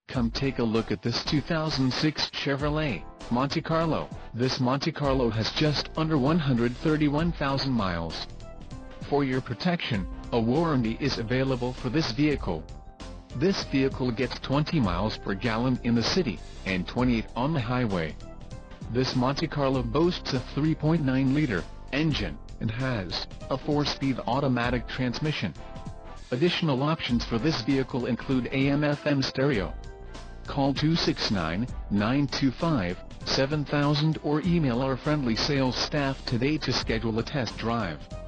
Come take a look at this 2006 Chevrolet Monte Carlo. This Monte Carlo has just under 131,000 miles. For your protection, a warranty is available for this vehicle. This vehicle gets 20 miles per gallon in the city, and 28 on the highway. This Monte Carlo boasts a 3.9-liter engine, and has a 4-speed automatic transmission. Additional options for this vehicle include AM/FM stereo. Call 269-925-7000 or email our friendly sales staff today to schedule a test drive.